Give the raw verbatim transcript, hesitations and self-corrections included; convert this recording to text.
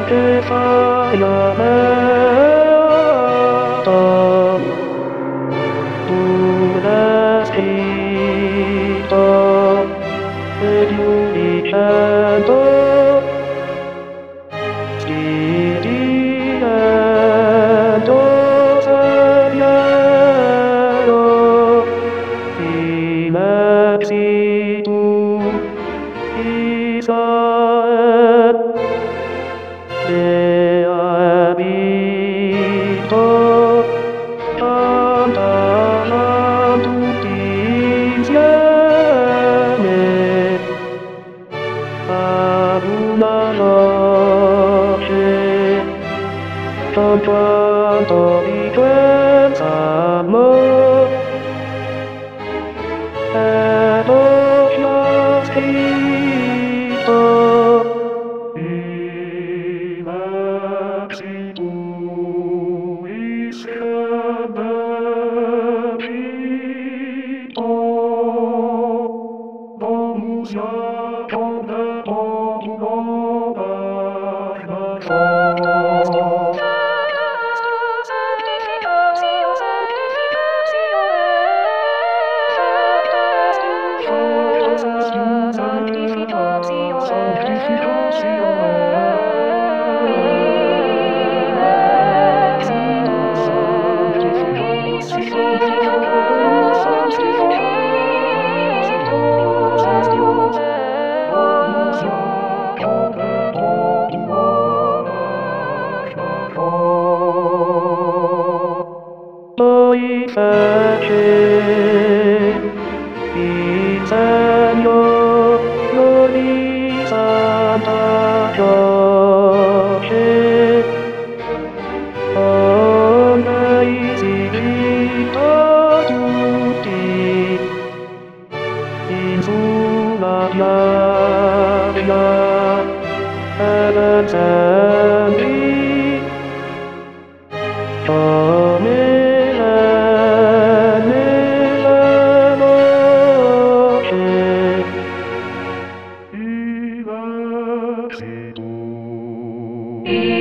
che fai a me? Un esito ed un dicendo sti direndo saliero i mezzi tu Israel le abito cantano tutti insieme ad una noce cantando di questa amor e dopo ho scritto i versi tui scrivito domus Jacob de Portugal Poi fece il segno di Santa Croce onde istituito tutti in sulla piaggia ed esempi come E